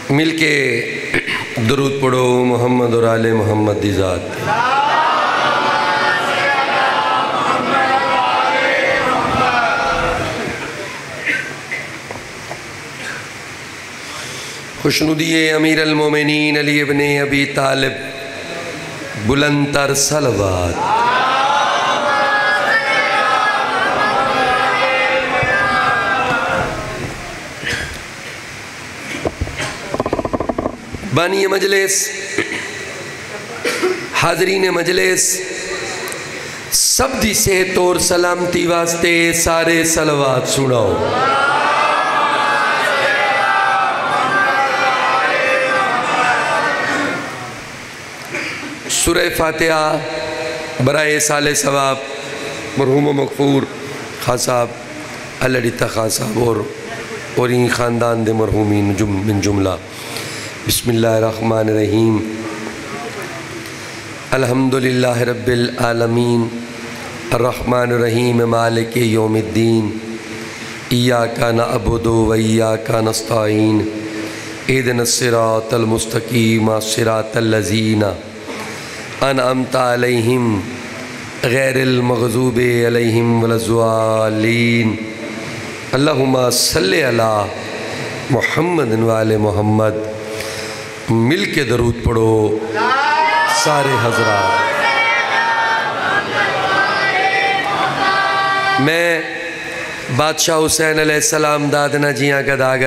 مل کے درود پڑھو محمد اور آل محمد دی ذات۔ خوشنودی امیر المومنین علی ابن ابی طالب، بلند تر صلوات۔ بانی مجلس، حاضرین مجلس، سب دی صحت اور سلامتی واسطے سارے صلوات سناؤ۔ سورہ فاتحہ برائے سال ثواب مرحوم و مغفور خان صاحب اللہ ڈیتا خان صاحب اور ان خاندان دے مرحومین من جملہ۔ بسم اللہ الرحمن الرحیم۔ الحمدللہ رب العالمین الرحمن الرحیم مالک یوم الدین ایاک نعبد و ایاک نستعین اہدنا الصراط المستقیم صراط الذین انعمت علیہم غیر المغضوب علیہم ولا الضالین۔ اللہم صلی علی محمد وعلی محمد۔ مل کے درود پڑھو سارے حضرات۔ میں بادشاہ حسین علیہ السلام دادنا جیاں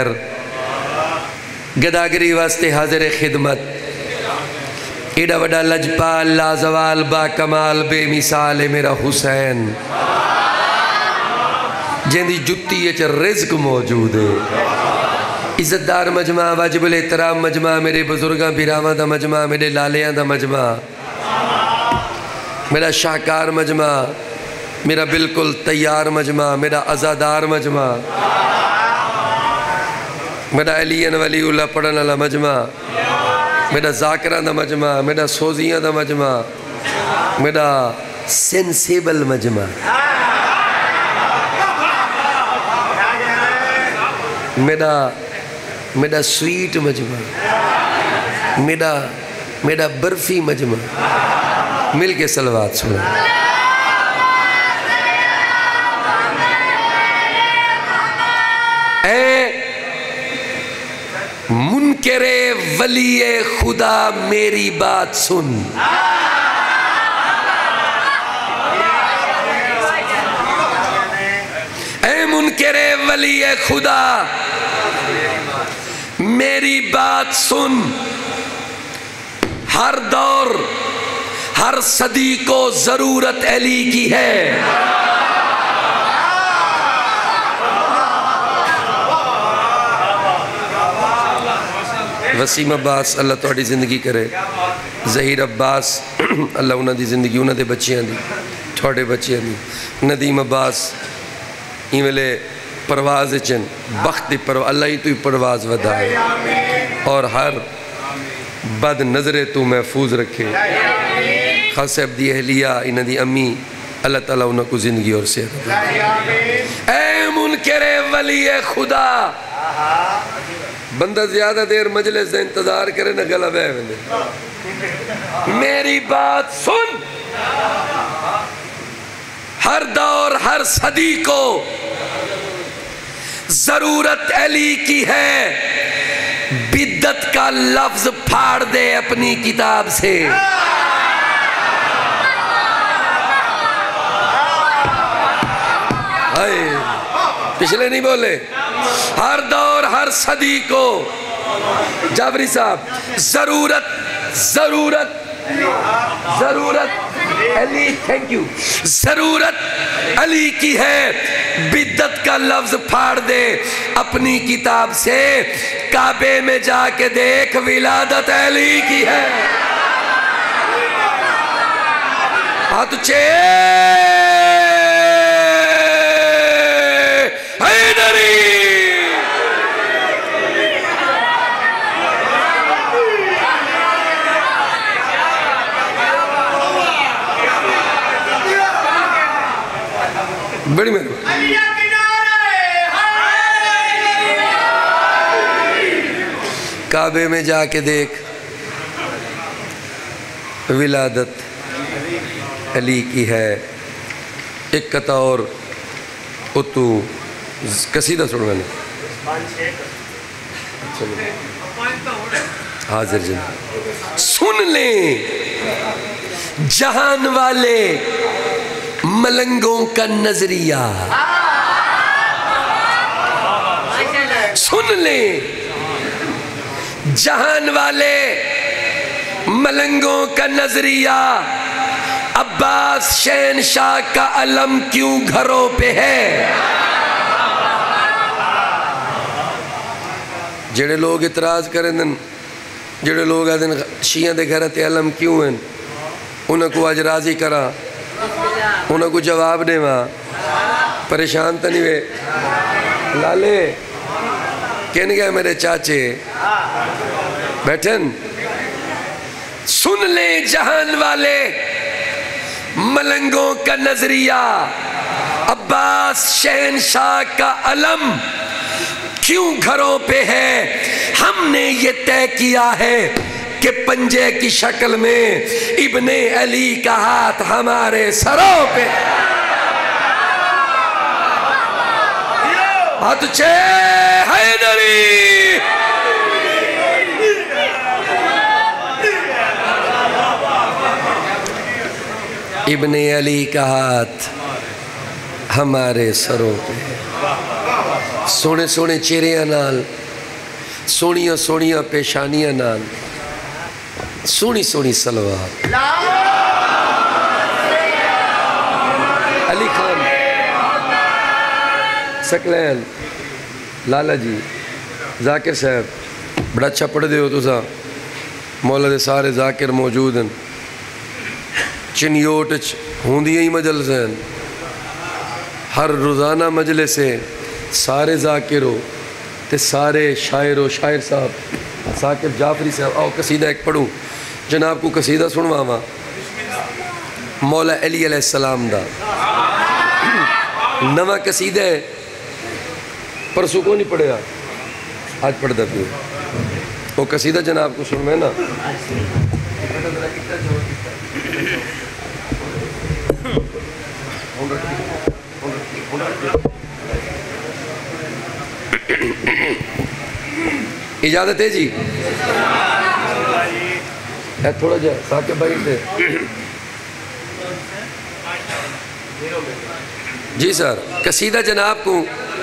گداگری واسطے حاضر خدمت۔ ایڈا وڈا لجپال لازوال با کمال بے مثال میرا حسین، جیندی جتی اچ رزق موجود ہے۔ عزت دار مجمع، واجب الاحترام مجمع، میرے بزرگاں پیراواں دا مجمع، میرے لالیاں دا مجمع، میرا شاہکار مجمع، میرا بالکل تیار مجمع، میرا عزادار مجمع، میرا علیین ولی اللہ پڑھن والا مجمع، میرا ذاکران دا مجمع، میرا سوزیاں دا مجمع، میرا سینسیبل مجمع، میرا سویٹ مجمع، میرا برفی مجمع۔ مل کے صلوات سنا۔ اے منکر ولی خدا میری بات سن، اے منکر ولی خدا میری بات سن، ہر دور ہر صدی کو ضرورت علی کی ہے۔ وسیم عباس اللہ توڑی زندگی کرے، ظہیر عباس اللہ انہاں دی زندگی انہاں دے بچیاں دی توڑے بچیاں دی، ندیم عباس ایملے پرواز چن بخت دی پرواز اللہ ہی توی پرواز ودائے اور ہر بد نظرے تو محفوظ رکھے۔ خاصب دی اہلیہ انہاں دی امی اللہ تعالیٰ انہاں کو زندگی اور صحت دے۔ اے منکر ولی خدا، بندہ زیادہ دیر مجلس دے انتظار کرے نہ گلہ بے ویندے، میری بات سن، ہر دور ہر صدی کو ضرورت علی کی ہے۔ بدت کا لفظ پھاڑ دے اپنی کتاب سے۔ پچھلے نہیں بولے، ہر دور ہر صدی کو جابری صاحب ضرورت علی، تھینک یو، ضرورت علی کی ہے۔ بدت کا لفظ پھاڑ دے اپنی کتاب سے، کعبے میں جا کے دیکھ ولادت علی کی ہے۔ ہاتھ چے حیدری، بڑی مہربانی۔ کعبے میں جا کے دیکھ، ولادت علی کی ہے۔ ایک قطع اور اتو قصیدہ سن میں نے حاضر جناب سن لیں جہان والے ملنگوں کا نظریہ، سن لیں جہان والے ملنگوں کا نظریہ، عباس شہنشاہ کا علم کیوں گھروں پہ ہے؟ جڑے لوگ اعتراض کریں دن، جڑے لوگ آدھن شیعہ دے گھر تے علم کیوں ہیں، انہوں کو آج راضی کرا، انہوں کو جواب دے ماں پریشان تا نہیں وے لالے کہنے گئے میرے چاچے بیٹھن سن لیں جہان والے ملنگوں کا نظریہ، عباس شہنشاہ کا علم کیوں گھروں پہ ہے؟ ہم نے یہ طے کیا ہے کہ پنجے کی شکل میں ابن علی کا ہاتھ ہمارے سروں پہ، ہاتھ چھے حیدری، ابن علی کا ہاتھ ہمارے سروں پہ، سونے سونے چہریاں نال، سونیاں سونیاں پیشانیاں نال، سونی سونی سلوات، علی خان سکلین لالا جی ذاکر صاحب بڑا اچھا پڑھ دے ہو تو سا مولا دے سارے ذاکر موجود ہیں، چنیوٹ ہوندیاں ہی مجلس ہیں، ہر روزانہ مجلس سے سارے ذاکر ہو تے سارے شاعر و شاعر صاحب ثاقب جعفری صاحب آؤ قصیدہ ایک پڑھوں جناب کو قصیدہ سنوا ماں مولا علی علیہ السلام دا نواں قصیدہ ہے پرسوں کو نہیں پڑھیا آج پڑھ دا پیو وہ قصیدہ جناب کو سن میں نا اجازت ہے جی تھوڑا جا ثاقب بھائی سے جی سر قصیدہ جناب کو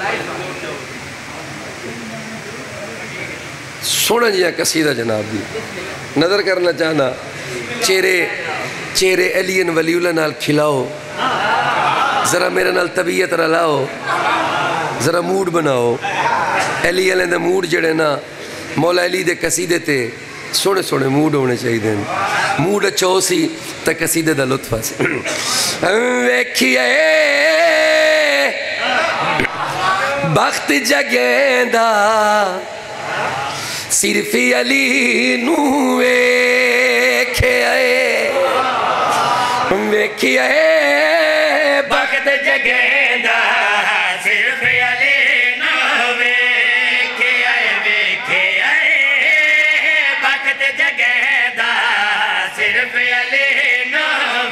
سونا جی قصیدہ جناب دی نظر کرنا چاہنا چہرے علی ولی اللہ نال کھلاؤ ذرا میرے نال طبیعت رلاؤ ذرا موڈ بناؤ علی علیہ دے موڈ جڑے نا مولا علی دے قصیدے تے سونے سونے موڈ ہونے چاہیے دیں موڈ اچھا ہو سی تا قصیدے دا لطفہ سے ویکھیے بخت جگیں دا صرف علی نو ویکھیے بخت جگیں دا صرف علی نو ویکھیے بخت جگیں دا صرف علی نو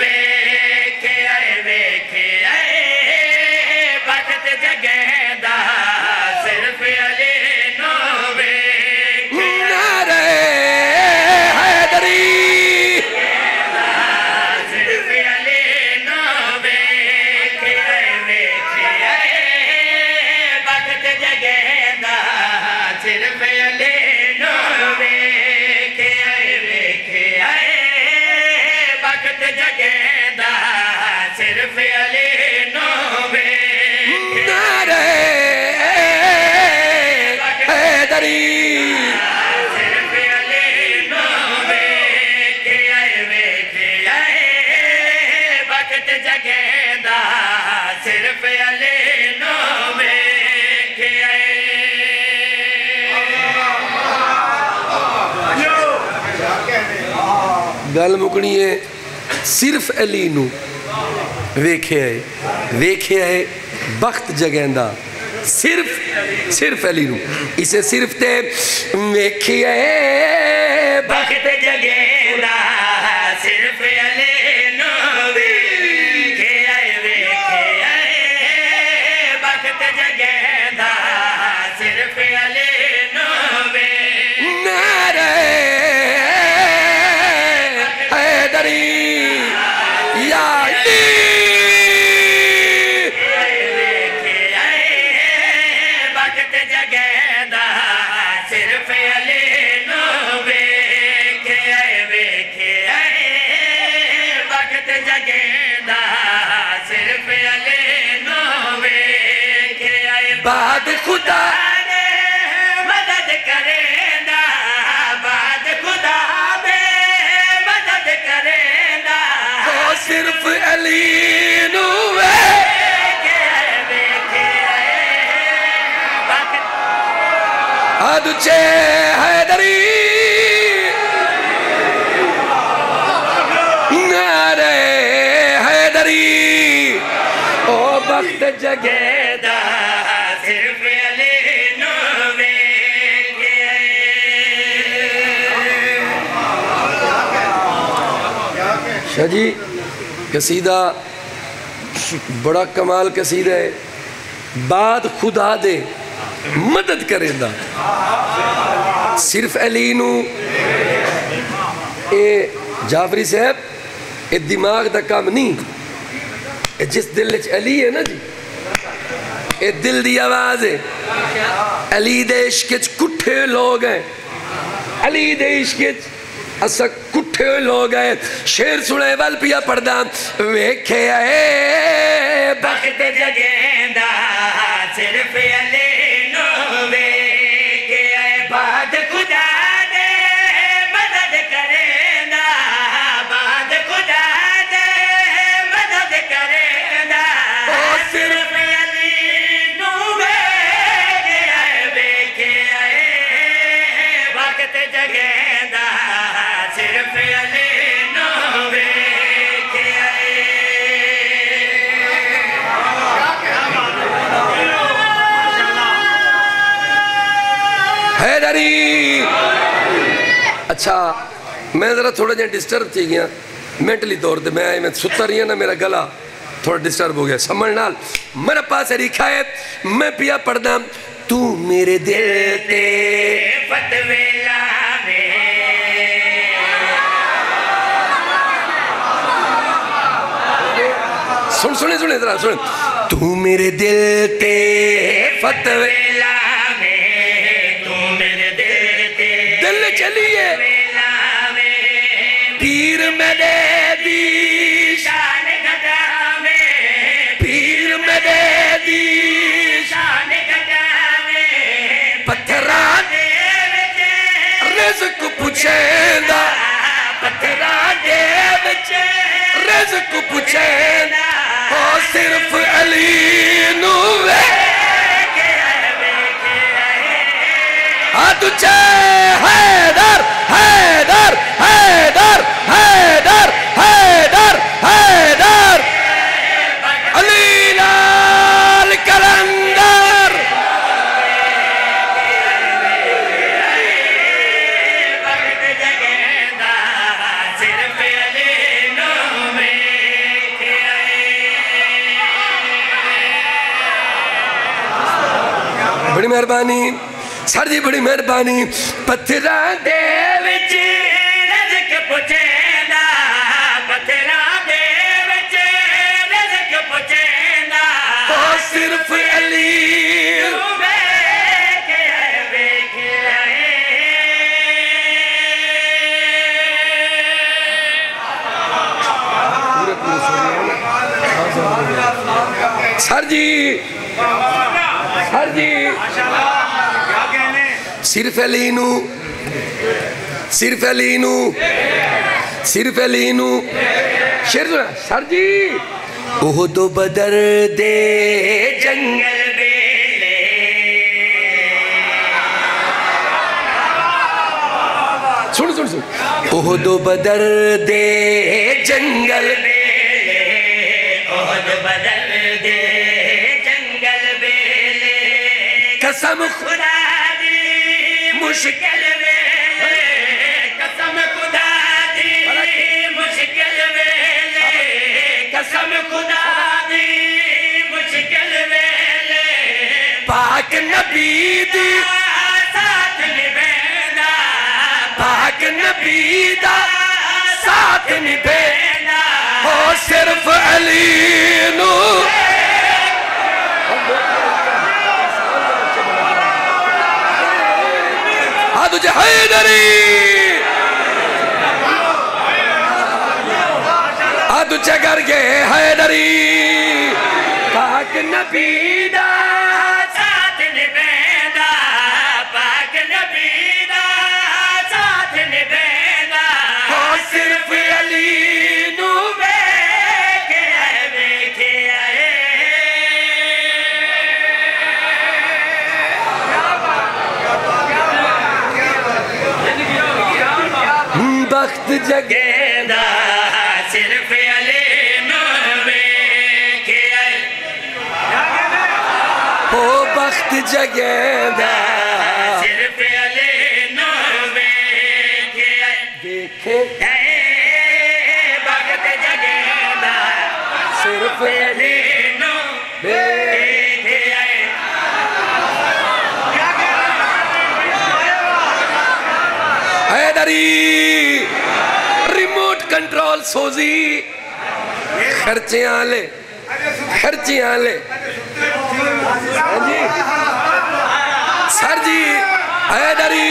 ویکھیے بخت جگیں دا صرف علی نو گل مکنی ہے صرف علی نو ویکھے ہے بخت جگیندہ صرف علی نو اسے صرف تے ویکھیے بخت جگے دا صرف علی نو ویکھیے بخت جگے دا صرف علی نو نعرہ حیدری یا علی بعد خدا نے مدد کریں دا بعد خدا میں مدد کریں دا وہ صرف علی نو آدھچے حیدری نعرہ حیدری او بخت جگے دا صرف علی نو شاہ جی قصیدہ بڑا کمال قصیدہ ہے بعد خدا دے مدد کریں دا صرف علی نو اے جعفری صاحب اے دماغ دا کام نہیں اے جس دل وچ علی ہے نا جی اے دل دی آواز ہے علی دے عشق وچ کٹھے لوگ ہیں علی دے عشق وچ اسا کٹھے لوگ ہیں شیر سنے وال پیا پڑھدا ویکھے اے بخت جگے دا صرف علی نو ویکھے بعد خدا دے مدد کریں دا بعد خدا دے مدد کریں دا صرف علی نو ویکھے بخت جگے دا صرف علی نو ویکھے حیدری اچھا میں ذرا تھوڑا جہاں ڈسٹرب تھی گیا مینٹلی طور دے میں ستا رہی ہوں نا میرا گلا تھوڑا ڈسٹرب ہو گیا سمجھ نال میرا پاس ریکھا ہے میں پیا پڑھنا تو میرے دل تے فتوی لاوے سنے ذرا سنے تو میرے دل تے فتوی لاوے تو میرے دل تے دل چلیے لاوے پیر میرے دی شان گھٹاوے پیر میرے دی شان گھٹاوے پتھراں دے وچ رزق پوچھیں دا پتھراں دے وچ رزق پوچھیں دا او صرف علی نو آدھچے حیدر حیدر حیدر حیدر حیدر حیدر علی لال کلندر بخت جگے دا صرف علی نو ویکھے بڑی مہربانی سر جی بڑی مہربانی پتھراں دے وچ رزق پوچھیں دا پتھراں دے وچ رزق پوچھیں دا او صرف علی سر جی صرف علی نو صرف علی نو صرف علی نو شیر سنا سر جی احد و بدر دے جنگل بیلے سن احد و بدر دے جنگل بیلے احد بدر دے جنگل بیلے قسم خدا دی مشکل ویلے قسم خدا دی مشکل ویلے قسم خدا دی مشکل ویلے پاک نبی دی ساتھ نبھینا پاک نبی دا ساتھ نبھینا ہو صرف علی نو تجھے حیدری تجھے گر گئے حیدری پاک نبی دا ساتھ نبھینا پاک نبی دا ساتھ نبھینا ہو صرف علی نو ویکھے آئے بخت جگے گیندہ صرف علی نو ویکھے آئے ہو بخت جگے دا صرف علی نو ویکھے آئے دیکھے بخت جگیندہ صرف علی نو ویکھے آئے حیدری ریموٹ کنٹرول سوزی خرچیاں لے خرچیاں لے سر جی حیدری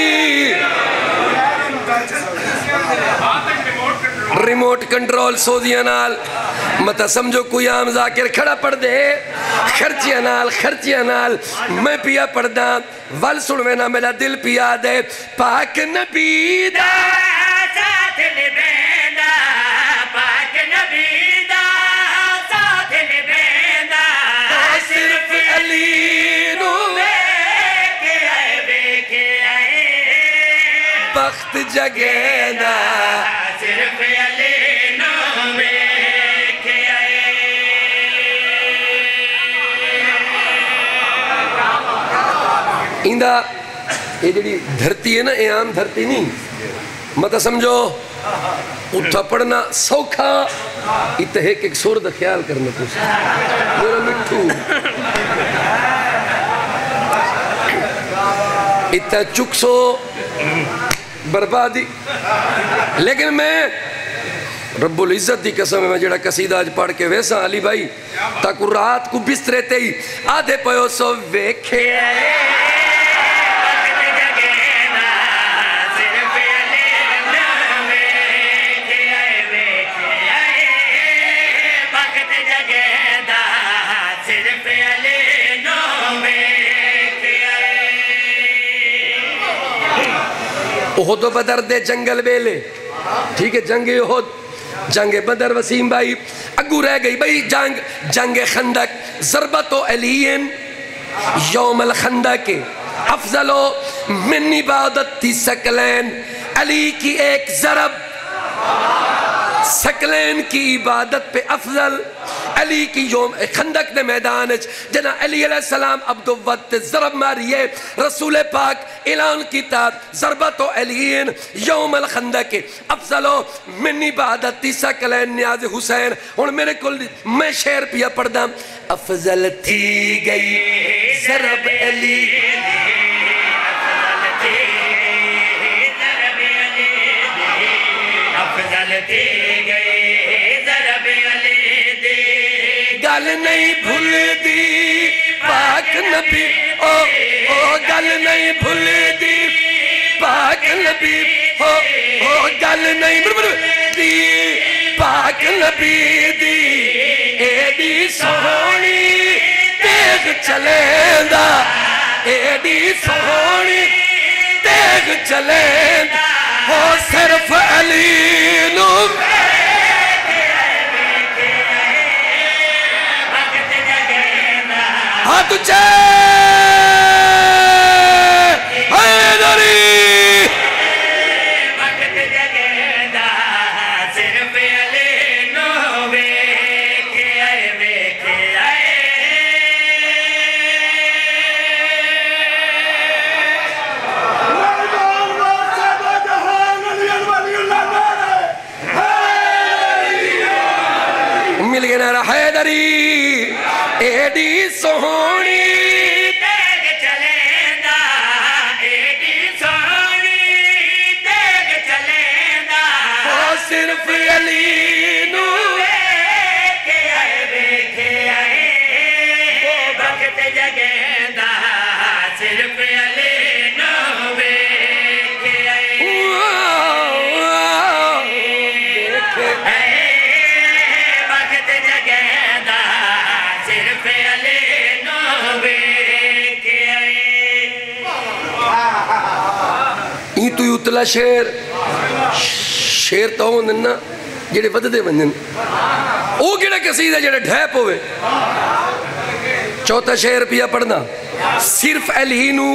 ریموٹ کنٹرول سوزیاں نال متا سمجھو کوئی عام ذاکر کھڑا پڑھ دے خرچیاں نال میں پیا پڑھ دا ول سنوے نا میرا دل پیا دے پاک نبی دا ساتھ نبھینا پاک نبی دا ساتھ نبھینا صرف علی نو ویکھے آئے بخت جگے دا صرف علی نو ویکھے آئے ایندہ یہ جڑی دھرتی ہے نا یہ عام دھرتی نہیں مطلب سمجھو اتھا پڑھنا سوکھا اتہیک ایک سور دا خیال کرنا پوچھا میرا مٹھو اتھا چکسو بربادی لیکن میں رب العزت دی قسم میں جڑا قصیدہ آج پڑھ کے ویسا علی بھائی تاکو رات کو بسترے تے ہی آدھے پیو سو ویکھے احد و بدر دے جنگل بیلے ٹھیک ہے جنگ احد جنگ بدر وسیم بھائی اگو رہ گئی بھائی جنگ خندق ضربت و علین یوم الخندق افضل من عبادت تھی سکلین علی کی ایک ضرب سکلین کی عبادت پہ افضل علی کی یوم خندق نے میدان جنا علی علیہ السلام عبد وقت ضرب ماریے رسول پاک اعلان کیتا ضربت و علین یوم الخندق افضل من عبادت سکلین نیاز حسین اور میرے کل میں شعر پیا پڑھ دا افضل تھی گئی ضرب علی گل نہیں بھول دی پاک نبی او گل نہیں بھول دی پاک نبی او گل نہیں بھول دی پاک نبی دی ایڈی سہونی تیغ چلیں دا ایڈی سہونی تیغ چلیں دا ہو صرف علی نو ہاتھ اچھے حیدری وقت جگیندہ صرف علی نو ویکھے آئے سہونی دیکھ چلیندہ ایڈی سونی دیکھ چلیندہ صرف علی نو ویکھے آئے وہ وقت جگیندہ صرف علی نو ویکھے آئے وقت جگیندہ صرف علی نو ویکھے آئے این تو اتلا شیر تو ہوندن نا جڑے وددے ونجن او کیڑا قصیدہ جڑا ڈھیپ ہوئے چوتھا شعر پیا پڑھنا صرف علی نو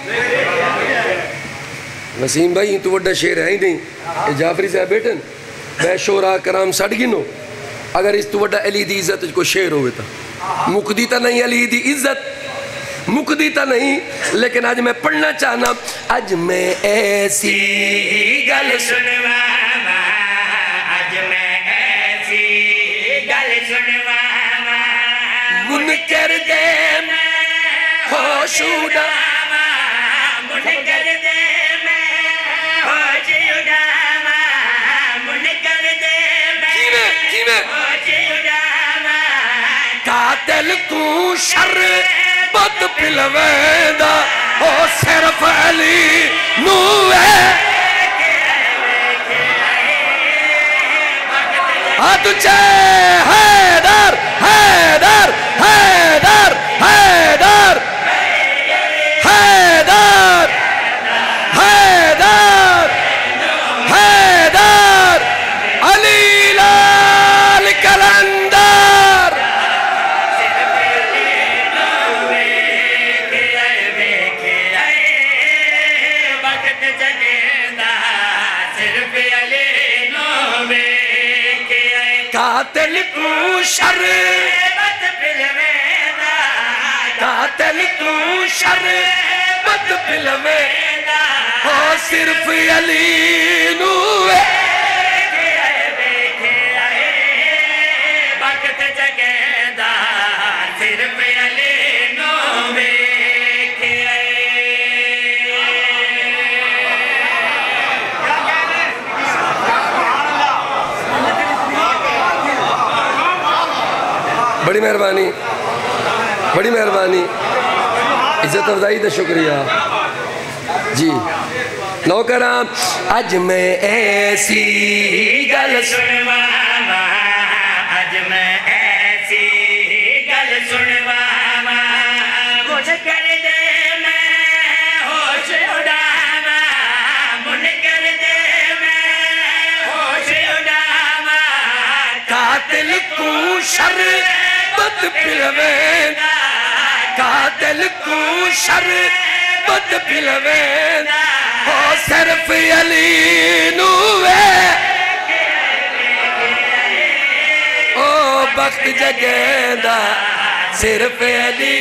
وسیم بھائی تو وڈا شعر ہے ہی نہیں جعفری صاحب بیٹھن بے شورا کرام سڑ گنو اگر اس تو وڈا علی دی عزت کو شعر ہوئے تھا مقدی تا نہیں علی دی عزت مقدی تا نہیں لیکن آج میں پڑھنا چاہنا آج میں ایسی گل سنواما آج میں ایسی گل سنواما منکر دے میں ہوش اڑاما منکر دے میں ہوش اڑاما منکر دے میں ہوش اڑاما قاتل کو شر بد پلویدہ او صرف علی نوے تجھے حیدر حیدر حیدر حیدر حیدر حیدر حیدر علی لال کلندر وقت جگیندہ صرف علی نو ویکھے آئے قاتل کو شر بد پلویندہ قاتل کو شر بد پلویدہ او صرف علی نوے وقت جگیندہ صرف علی نو ویکھے آئے بڑی مہربانی بڑی مہربانی عزت افزائی دا شکریہ جی نوکرام آج میں ایسی گل سنواما آج میں ایسی گل سنواما منکر دے میں ہوش اڑاما منکر دے میں ہوش اڑاما قاتل کو شر بد پلویدہ قاتل کو شر بد پلویدہ او صرف علی نوے او بخت جگیندہ صرف علی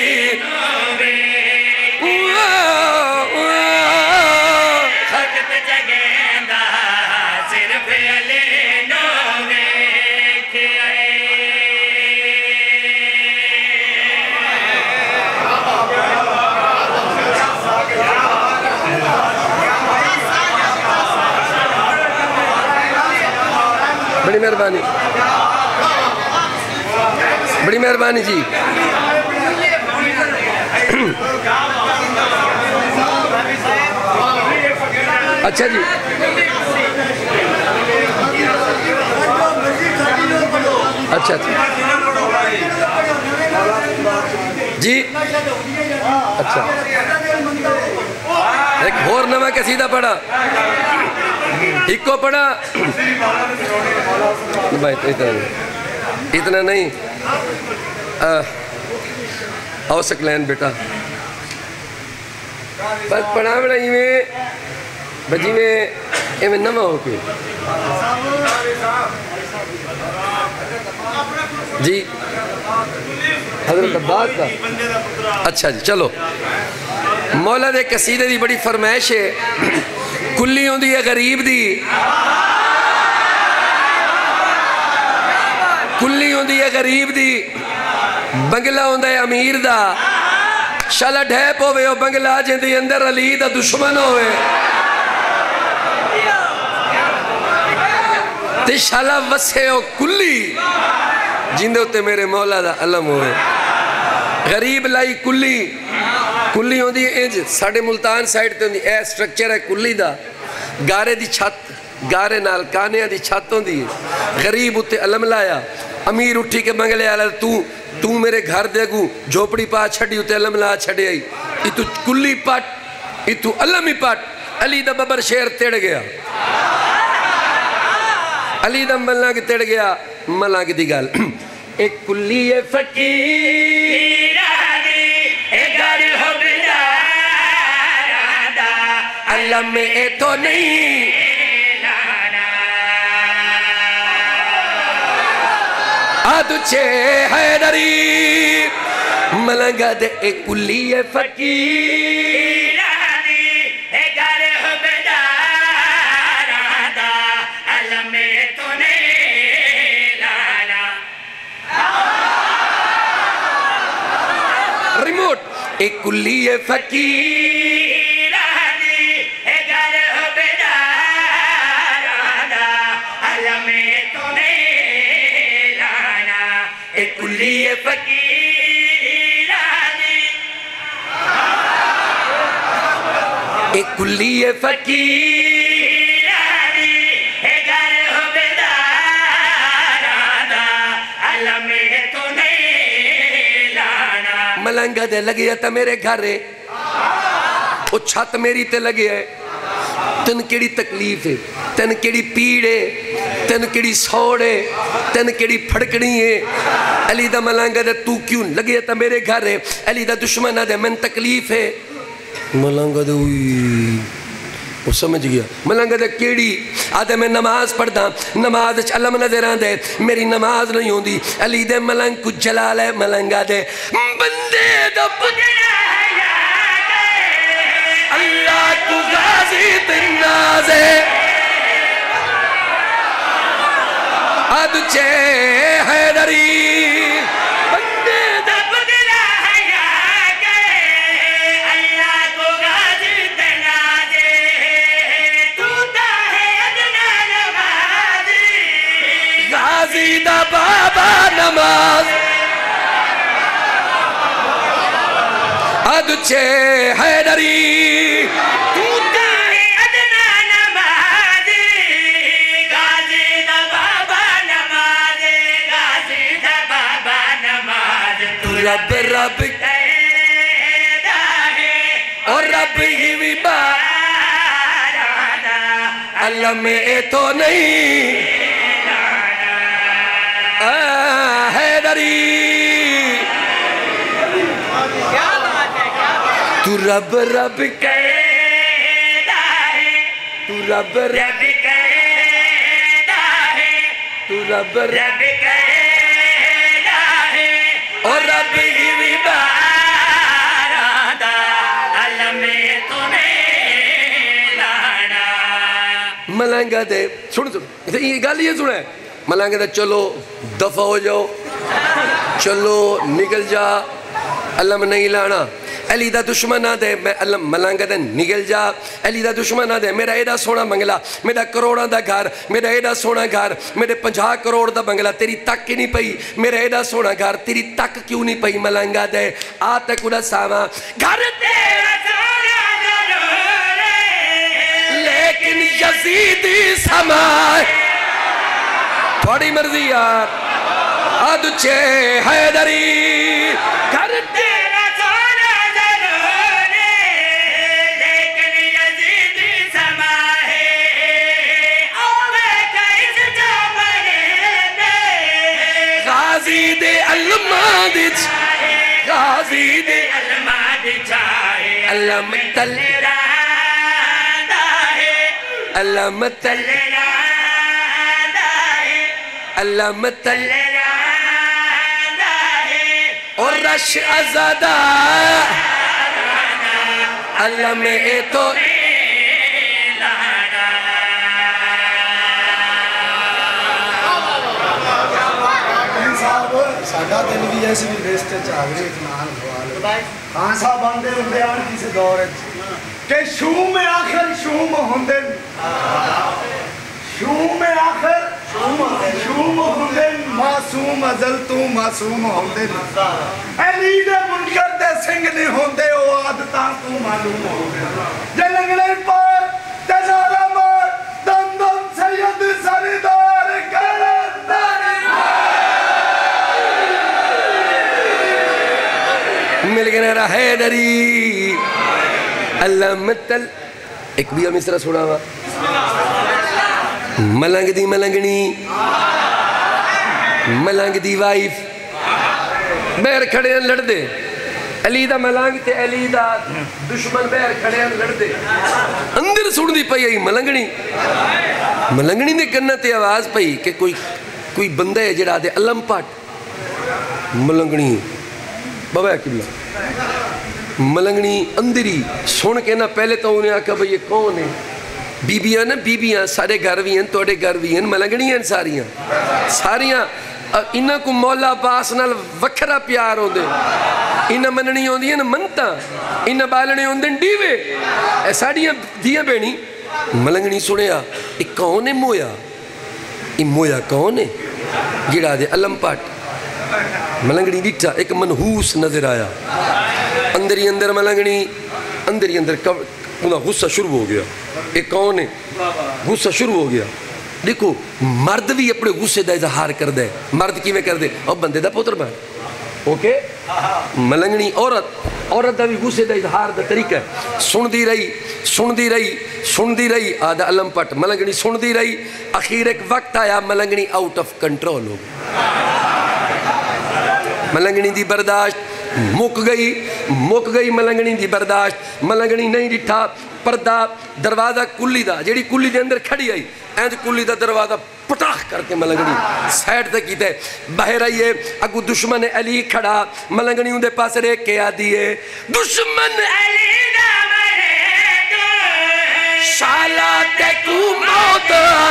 وقت جگیندہ صرف علی نو ویکھے آئے بڑی مہربانی بڑی مہربانی جی اچھا جی اچھا جی اچھا ایک اور نمہ قصیدہ پڑھا ایک کو پڑھا بھائی اتنا نہیں آؤ سکلین بیٹا بس پڑھا بڑا بجی میں ایویں نمہ ہو کے جی حضرت عباس کا اچھا جی چلو مولا دے قصیدے دی بڑی فرمائش ہے کلی ہوندی ہے غریب دی کلی ہوندی ہے غریب دی بنگلہ ہوندہ ہے امیر دا شالا ڈھیپ ہوئے ہو بنگلہ جندی اندر علی دا دشمن ہوئے تے شالا وسے ہو کلی جندے ہوتے میرے مولا دا علم ہوئے غریب لائی کلی ہوندی ہے انج ساڑھے ملتان سائٹ تے ہوندی اے سٹرکچر ہے کلی دا گارے دی چھت گارے نال کانیاں دی چھت ہوندی ہے غریب ہوتے علم لایا امیر اٹھی کے بنگلے آلہ تو میرے گھر دے گو جھوپڑی پا چھڑی ہوتے علم لا چھڑی آئی ای تو کلی پٹ ای تو علم ہی پٹ علی دا ببر شیر تیڑ گیا علی دا ملنگ تیڑ گیا ملنگ دی گال ایک کلی فقیر علم میں اے تو نہیں آدھو چھے حیدری ملنگا دے ایک کلی فقیر ریموٹ ایک کلی فقیر گر بیدار علم تو نہیں لانا ایک کلی فقیر ایک کلی فقیر گر بیدار علم تو نہیں لانا ملنگا دے لگیا تا میرے گھر ہے وہ چھت میری تے لگے ہے تن کیڑی تکلیف ہے تن کیڑی پیڑ ہے تن کیڑی سوڑ ہے تن کیڑی پھڑکنی ہے علی دا ملنگا دے تو کیوں لگے تا میرے گھر ہے علی دا دشمنہ دے من تکلیف ہے ملنگا دے ہوئی وہ سمجھ گیا ملنگا دے کیڑی آدھے میں نماز پڑھدا نماز علم نظر آن دے میری نماز نہیں ہوندی علی دے ملنگ کو جلال ہے ملنگا دے بندے دا بگڑا اللہ کو غازی تناز ہے آدھ چھے حیدری بندے دا بگڑا حیا گئے اللہ کو غازی تناز ہے تو دا ہے ادنا نمازی غازی دا بابا نماز آدھ چھے حیدری تو دا ہے ادنا نمازی غازی دا بابا نماز غازی دا بابا نماز تو رب رب کہتا ہے اور رب ہی بھی بارانا اللہ میں تو نہیں حیدری تو رب رب کہتا ہے تو رب رب کہتا ہے تو رب رب کہتا ہے اور رب ہی بھی بارانا اللہ میں تو نہیں لانا ملنگا دے سن یہ گال یہ سنے ملنگا دے چلو دفع ہو جاؤ چلو نکل جا علم نہیں لانا علی دا دشمن نہ دے میں علم ملنگا دے نگل جا علی دا دشمن نہ دے میرا ایڈا سونا بنگلہ میرا کروڑا دا گھر میرا ایڈا سونا گھر میرے 50 کروڑ دا بنگلہ تیری تک کی نہیں پئی میرا ایڈا سونا گھر تیری تک کیوں نہیں پئی ملنگا دے آتے کڑا ساما گھر تیرا سونا ضرور ہے لیکن یزیدی سمائے تھوڑی مرضی یار آدھ چھے حیدری گھر تیرا سونا ضرور ہے لیکن یزیدی سمائے اوے کا اس جامنے میں غازی دے علمہ دی چھائے غازی دے علمہ دی چھائے علم تل راندہ ہے علم تل راندہ ہے علم تل اور رش ازادہ اللہ میں تو صاحب سادہ دل بھی جیسے بھی رشتے چاہیے اتنان حوالے خان صاحب آندے ہوندے آن کسی دور کہ شوم آخر شوم ہوندے شوم آخر شوم ہوندے معصوم ازل تو معصوم ہوندے علی دے منکر دے سنگ نہیں ہوندے او عادتاں تو معلوم ہوندے جے لنگڑے پار تزارہ مار دم دم سید سردار کلندر مل گیا رہا حیدری اللہ متل ایک بھی مصرہ سنا ہوا ملنگ دی ملنگنی ملنگ دی وائف بیر کھڑے ہیں لڑ دے علی دا ملنگ تے علی دا دشمن بیر کھڑے ہیں لڑ دے اندر سن دی پئی آئی ملنگنی ملنگنی نے کرنا تے آواز پئی کہ کوئی بندہ ہے جڑا دے علم پاٹ ملنگنی بابا قبلہ ملنگنی اندری سن کے نا پہلے تو انہیں آکھا بھئی یہ کون ہے بیبیاں نا بیبیاں سارے گھر بھی ہیں توڑے گھر بھی ہیں ملنگنی ہیں ساریاں انہاں کو مولا عباس نال وکھرا پیار ہوں دے انہاں مننی ہوں دیں منتا انہاں بالنے ہوں دیں ڈیوے اے ساڑیاں دیاں بینی ملنگنی سنیا ایک کون ہے مویا یہ مویا کون ہے جڑا دے علم پاٹ ملنگنی ڈٹھا ایک منحوس نظر آیا اندری اندر ملنگنی اندری اندر انہا غصہ شروع ہو گیا ایک کون ہے غصہ شروع ہو گیا دیکھو مرد بھی اپنے غصے دا اظہار کر دے مرد کی میں کر دے اور بندے دا پوتر بان اوکے ملنگنی عورت دا بھی غصے دا اظہار دا طریقہ ہے سن دی رہی آدھا علم پٹ ملنگنی سن دی رہی اخیر ایک وقت آیا ملنگنی آؤٹ آف کنٹرول ہو ملنگنی دی برداشت مک گئی ملنگنی دی برداشت ملنگنی نہیں ڈٹھا پردہ دروازہ کلی دا جیڑی کلی دے اندر کھڑی آئی اینج کلی دا دروازہ پٹاخ کر کے ملنگنی سیٹ تے کیتے بہر آئیے اگو دشمن علی کھڑا ملنگنی اندے پاس رے کے آدیے دشمن علی دا مرے دو شالا تے کو موت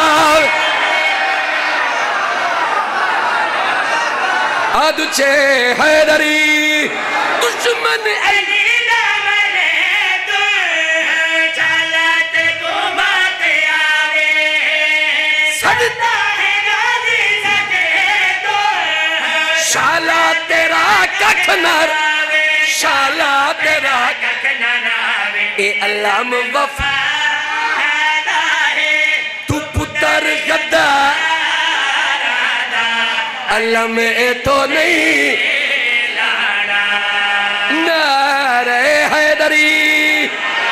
آدھو چھے حیدری دشمن علی دا مرے دو شالا تے کو موت آوے سجدہ ہے نازی سجے دو شالا تیرا ککھ نر شالا تیرا ککھ نر اے علام وفا تو پتر غدہ علم اے تو نہیں نعرہ حیدری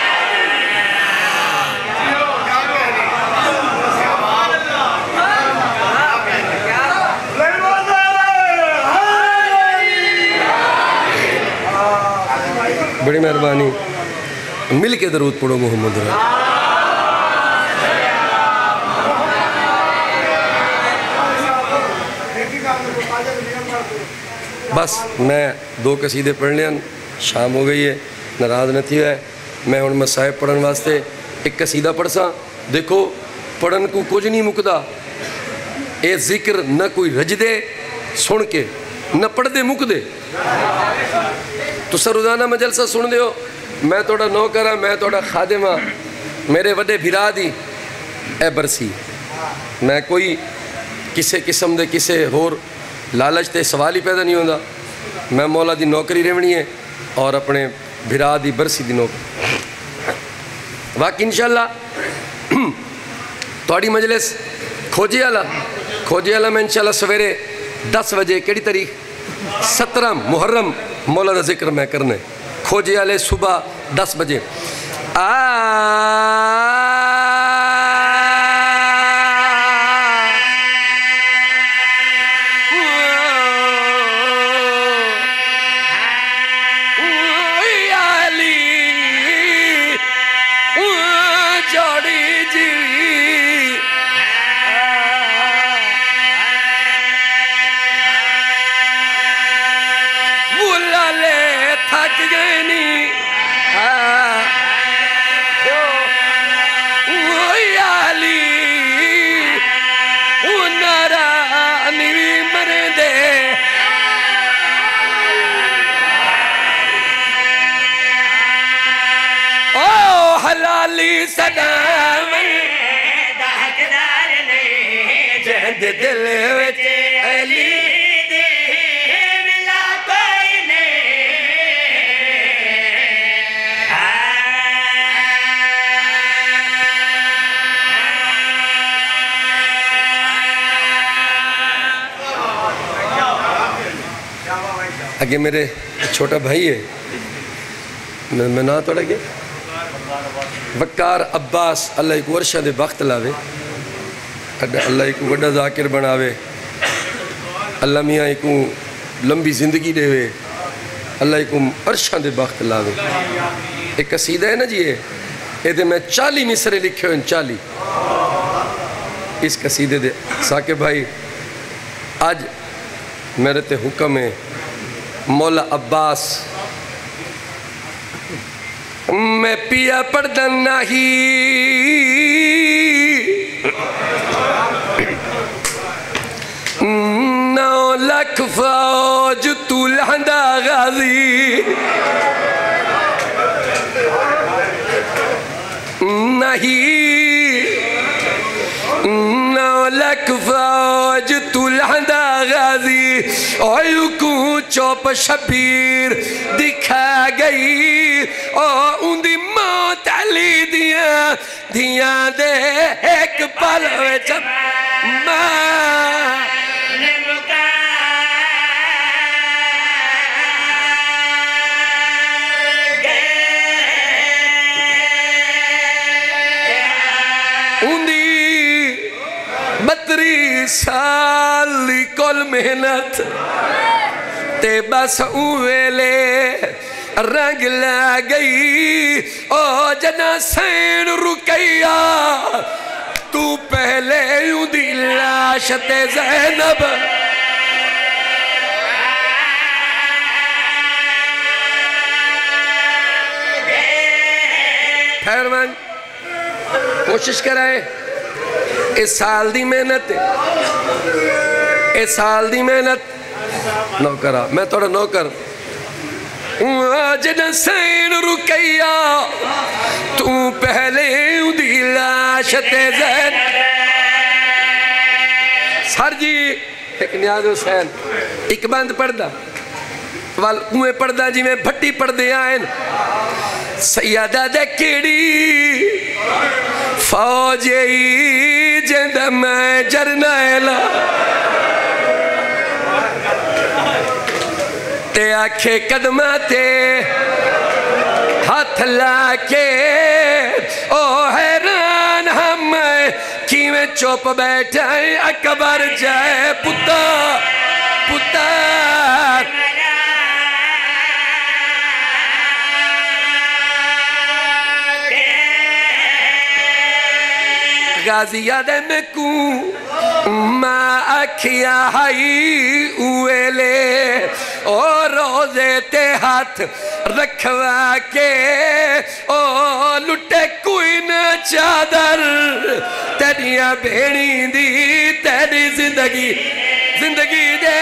بڑی مہربانی مل کے درود پڑھو محمد رہا بس میں دو قصیدے پڑھنے ہیں شام ہو گئی ہے ناراض نہ تھی ہے میں ان مسائب پڑھن واسطے ایک قصیدہ پڑھ سا دیکھو پڑھن کو کچھ نہیں مکدا اے ذکر نہ کوئی رج دے سن کے نہ پڑھ دے مک دے تو سر روزانہ میں جلسہ سن دے ہو میں توڑا نوکرہ میں توڑا خادمہ میرے وڈے بھرا دی اے برسی میں کوئی کسے قسم دے کسے ہور لالچ تے سوال ہی پیدا نہیں ہوندہ میں مولا دی نوکری رہنی ہے اور اپنے بھرا دی برسی دی نوکری واقعی انشاءاللہ توڑی مجلس کھوجی والا میں انشاءاللہ سویرے 10 بجے کیڑی تاریخ 17 محرم مولا دا ذکر میں کرنے کھوجی والے صبح 10 بجے تھک گئے نہیں لالی سداون دہکدار نہیں جہد دل وچ علی دے ملا کوئی نہیں آگے میرے چھوٹا بھائی ہے میں نہ توڑا گیا وقار عباس اللہ ایک ورشہ دے وقت لاوے اللہ ایک وڈا ذاکر بناوے اللہ میاں ایک لمبی زندگی دے وے اللہ ایک عرشہ دے وقت لاوے ایک قصیدہ ہے نا جی یہ دے میں 40 مصرے لکھے ہوئے 40 اس قصیدے دے ساکے بھائی آج میرے تے حکم ہے مولا عباس میں پیا پردہ نہیں نو لکھ فوج تو لہندہ غازی نہیں نو لکھ فوج تو لہندہ غازی اویو کو چوپ شبیر دکھا گئی اندی موت علی دیا دے ایک پل وچ ماں اندی 32 سالی کل محنت تے بس اویلے رنگ لگئی او جنا سین رکیا تو پہلے اندی لاشت زینب خیرمان کوشش کرائے اس سال دی محنت اس سال دی محنت نوکرہ میں تھوڑا نوکر جن سین رکیا تو پہلے اندھی لاشت زین سر جی ایک نیاز حسین ایک بند پردہ والے پردہ جی میں بھٹی پردے آئیں سیادہ دے کیڑی فوجی جند میں جرنائلہ تے آکھے قدمہ تے ہاتھ لاکے او حیران ہم کیویں چوپ بیٹھائیں اکبر جائے پتر غازی یادے میں کو ماں اکھیا ہائی اویلے اور روزے تے ہاتھ رکھوا کے او لٹے کوئی نہ چادر تیریاں بھیڑی دی تیری زندگی دے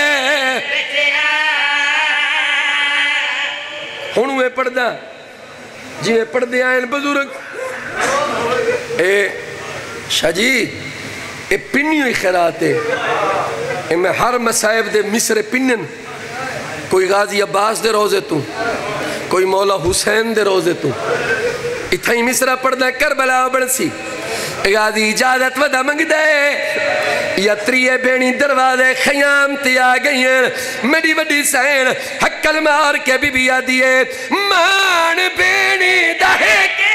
ہونوے پردہ جی میں پردے آئین بزرگ اے شاہ جی اے پنیو خیرات ہے اے میں ہر مسائب دے مصر پنن کوئی غازی عباس دے روزے تو کوئی مولا حسین دے روزے تو اتھائی مصرہ پڑھنا کربلا بڑھسی غازی اجازت ودا منگ دے یا تریے بینی دروازے خیام تیا گئی ہیں میری وڈی سین حکل مار کے بی بی آدیے مان بینی دہے کے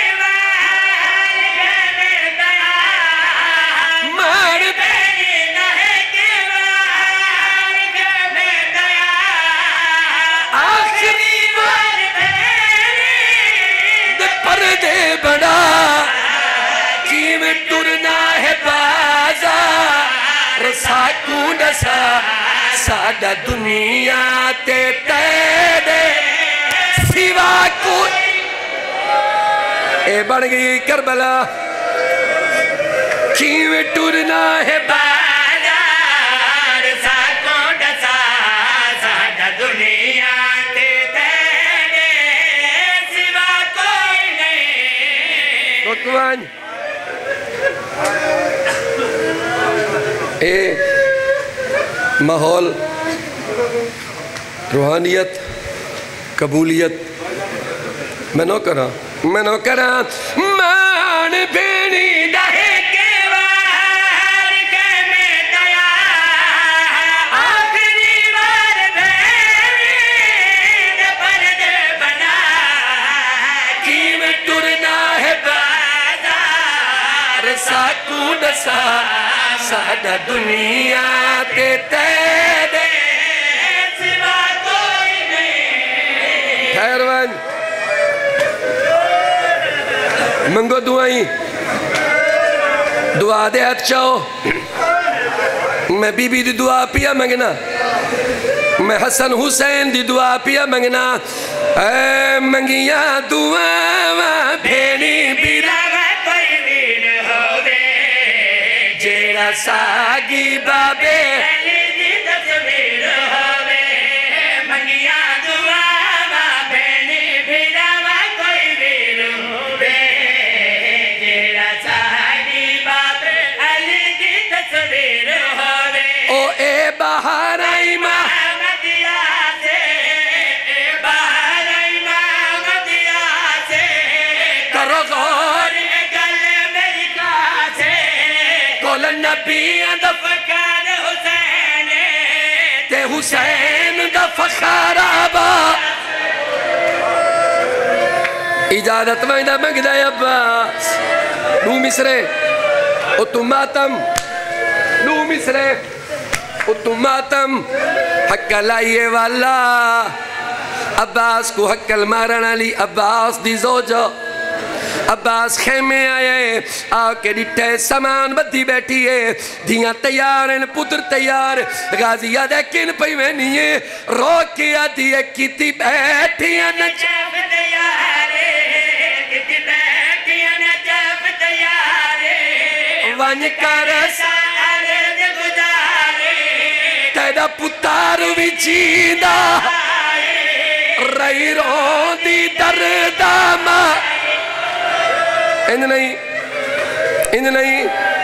بڑا کیم ٹرنا ہے بازار ساکوں نسا سادہ دنیا تے تیرے سوا کوئی اے بڑھ گئی کربلا کیم ٹرنا ہے بازار ساکوں نسا سادہ دنیا تے تیرے سوا کوئی نہیں اکوان اے ماحول روحانیت قبولیت میں نو کرا مان بینی دہے کے وار کے میں دیا آخری وار بینی پرد بنا کی میں ٹرنا ہے بازار ساکون سا سادہ دنیا تے تیدے سوا کوئی نہیں خیروان منگو دعائیں دعا دے ہاتھ چاہو میں بی بی دی دعا پیا منگنا میں حسن حسین دی دعا پیا منگنا اے منگیاں دعا بھینی بیرا کوئی ویر ہووے جیڑا ساگی بابے علی دی تصویر ہووے منگیاں دعا بینی بھیڑا کوئی ویر ہووے جیڑا ساگی باب علی دی تصویر ہووے او اے بہار آئی ماں مدیا سے باہر امام دیا سے کرو غور گل میری کاسے کول نبی دا فکر حسین تے حسین دا فخار آبا اجازت مائدہ مگدہ عباس نو مصرے او تو ماتم نو مصرے او تو ماتم حق لائیے والا عباس کو حقل مارنا لی عباس دی زوجہ عباس خیمے آئے آؤ کے ڈٹھے سامان بدھی بیٹھی ہے دھیاں تیار ہیں پتر تیار غازی یاد ہے کن پہی میں نہیں ہے رو کے آدھی ہے کتی بیٹھی ہیں نجف تیارے کتی بیٹھی نجف تیارے وانج کر سارے گزارے تیرا پتار بھی جیدہ رہی رو دی دردامہ اند نہیں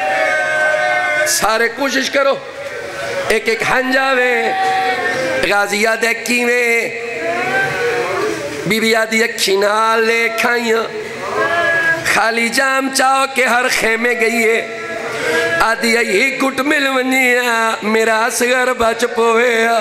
سارے کوشش کرو ایک ایک ہنجاوے غازی آدھے کیوے بی بی آدھی اکھی نال لے کھائیاں خالی جام چاہو کہ ہر خیمے گئی ہے آدھی یہی گھٹ مل ونیا میرا اصغر بچ پویا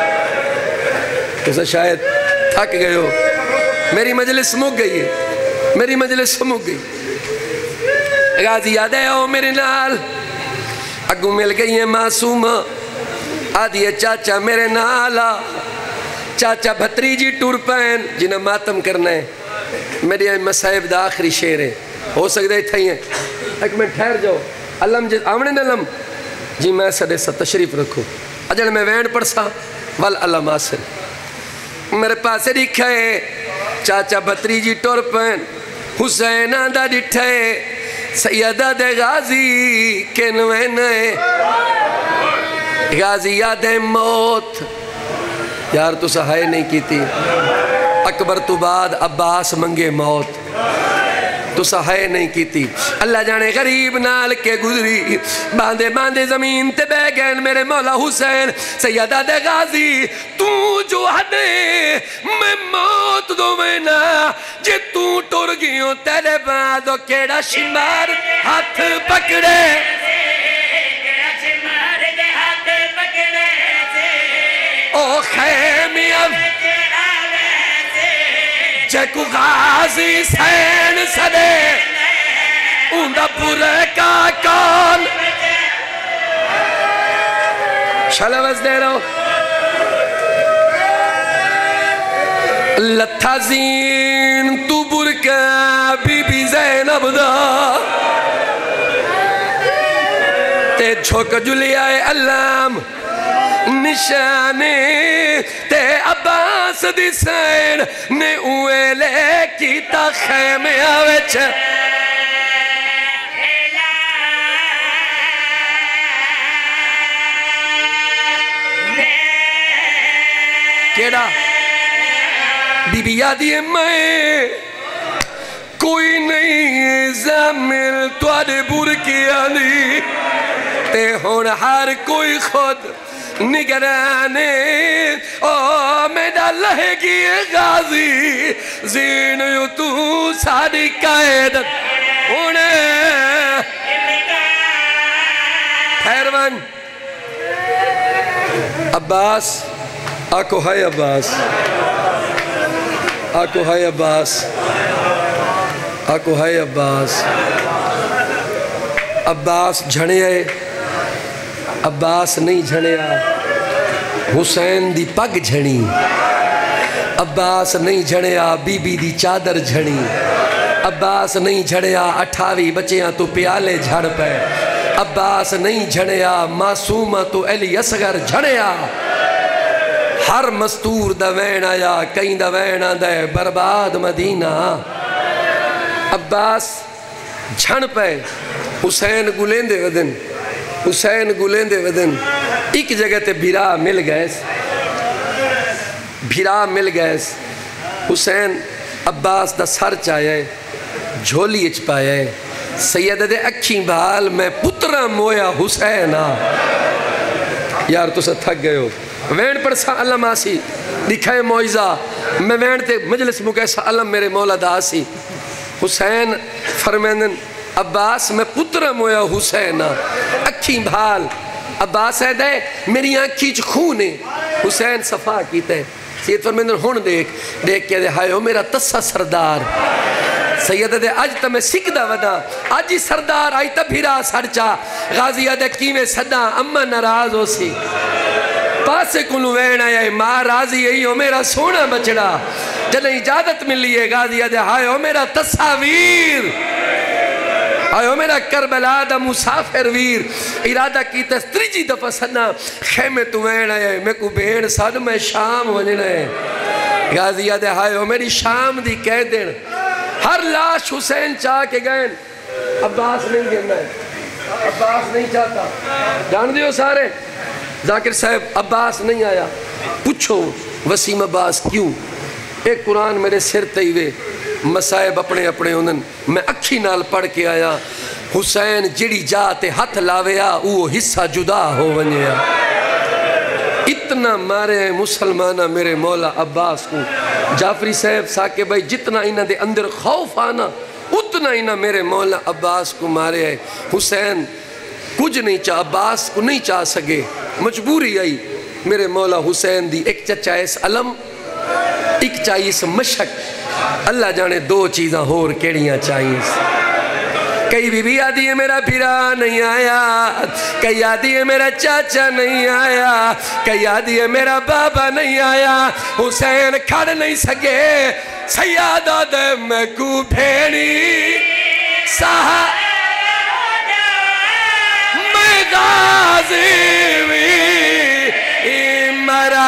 اسے شاید تھک گئے ہو میری مجلس مک گئی ہے میری مجلس مک گئی غازی آدھے ہو میرے نال اگو مل گئی ہیں معصوم آدھی ہے چاچا میرے نالا چاچا بھتری جی ٹور پین جنہیں ماتم کرنا ہے میری مسائب دا آخری شیر ہے ہو سکتا ہے تھائی ہیں ایک میں ٹھہر جاؤ علم آمنے نلم جی میں سڑے سا تشریف رکھو اجل میں وین پڑسا والعلم آسر میرے پاس لکھا ہے چاچا بھتری جی ٹور پین حسین آدھا ڈٹھا ہے سیدہ دے غازی کنوین ہے غازی یاد ہے موت یار تو سہائے نہیں کی تھی اکبر تو بعد عباس منگے موت تو سہائے نہیں کی تھی اللہ جانے غریب نال کے گزری باندے باندے زمین تے بے گین میرے مولا حسین سیدہ دے غازی تو جو حدے میں موت دو میں نا جے تو ٹور گیوں تیرے بعدو کیڑا شمار ہاتھ پکڑے او خیمی اب جے کو غازی سین سدے اندہ پورے کا کون شلوز دے رہو لتھا زین تو برکا بی بی زینب دا تے جھوک جلی آئے علام نشانے تے عباس دی سین نے اوے لے کی تا خیمے آوے چھے کیڑا بی بی یادی میں کوئی نہیں साढ़े बुरकियां दी ते हुण हर कोई खुद निगराने ओ मेरा लहेगी गाजी जीन यू तू साड़ी कायद हुण खैरवन अब्बास आको हाय अब्बास आको हाय अब्बास आको हाय अब्बास अब्बास झड़े अब्बास नहीं झड़िया हुसैन दी पग झड़ी अब्बास नहीं झड़िया बीबी दी चादर झड़ी अब्बास नहीं झड़िया 28 बच्चियां तो प्याले झड़ पे अब्बास नहीं झड़िया मासूमा तो अली असगर झड़िया हर मस्तूर दा वैन आया कई दा वैन आंदा है बर्बाद मदीना अब्बास झड़ पे हुसैन गुलेंदे वदन हुसैन गुलेंदे वदन एक जगह ते भिरा मिल गए हुसैन अब्बास दा सर चाया झोली च पाया सैयद दे अखी भाल मैं पुत्रा मोया हुसैन यार तुसा थक गए हो वैन पर सा अलम आसी दिखाए मोइजा मैं वैन ते मजलिस मुके सा अलम मेरे मौला दा आसी हुसैन फरमानन अब्बास मैं पुत्रा मोया हुसैन अखी भाल अब्बास है दे मेरी आँखी च खून है हुसैन सफा कीता है सैयद फरमानन हुण देख देख के हाय ओ मेरा तस्सा सरदार सैयद दे अज तो मैं सिकदा वदा अज ही सरदार आई तब भिरा सरचा गाजिया दे कीवें सदा अम्मा नाराज हो सी पासे कुलू वैन आया मां राजी आई ओ मेरा सोना बचड़ा जब इजाजत मिली है गाजिया दे हाय ओ मेरा तस्वीर आयो मेरा करबला दा मुसाफिर वीर इरादा की तीजी दफा सना खेमे तू वैन आया मैं को भेड़ सद मैं शाम वजना है गाजिया दे हाय ओ मेरी शाम दी कह देन हर लाश हुसैन चाह के गए अब्बास नहीं देना है अब्बास नहीं चाहता जान दियो सारे जाकिर साहब अब्बास नहीं आया पूछो वसीम अब्बास क्यों एक कुरान मेरे सिर ते वे मसायब अपने अपने उन्हनि मैं अखी नाल पढ़ के आया हुसैन जिड़ी जाते हथ लावेया वो हिस्सा जुदा हो वनिया इतना मारे मुसलमाना मेरे मौला अब्बास को जाफरी साहब साके भाई जितना इन्हां दे अंदर खौफ आना उतना इन्हां मेरे मौला अब्बास को मारे है हुसैन कुछ नहीं चाह अब्बास को नहीं चाह सके मजबूरी आई मेरे मौला हुसैन दी एक चचा इस अलम एक चाहिए इस मशक अल्लाह जाने दो चीज़ां होर केड़ियां चाहिए कई बीबी आदि है मेरा फिरा नहीं आया कई आदि है मेरा चाचा नहीं आया कई आदि है मेरा बाबा नहीं आया हुसैन खड़ नहीं सके सैयदा दे मैं को भेड़ी साहा मैं गाजी मरा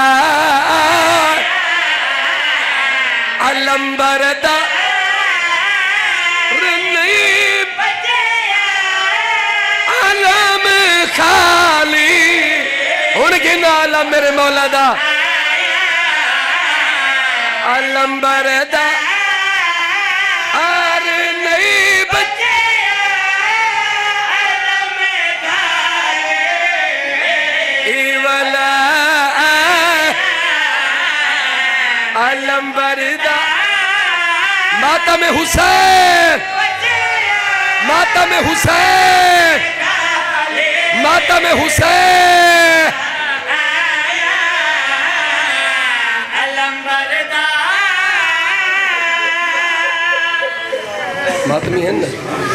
अलंबरदा अलम खाली उनके नाला मेरे मौला दा अलंबरदा आर नहीं बचे इवला अलंबरदा माता में हुसैन माता में हुसैन माता में हुसैन मातमी है ना